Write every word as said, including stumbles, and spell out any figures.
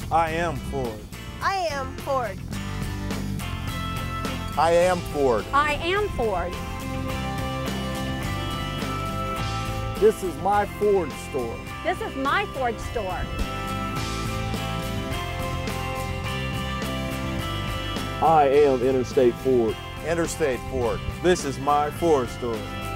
I am Ford. I am Ford. I am Ford. I am Ford. This is my Ford store. This is my Ford store. I am Interstate Ford. Interstate Ford. This is my Ford store.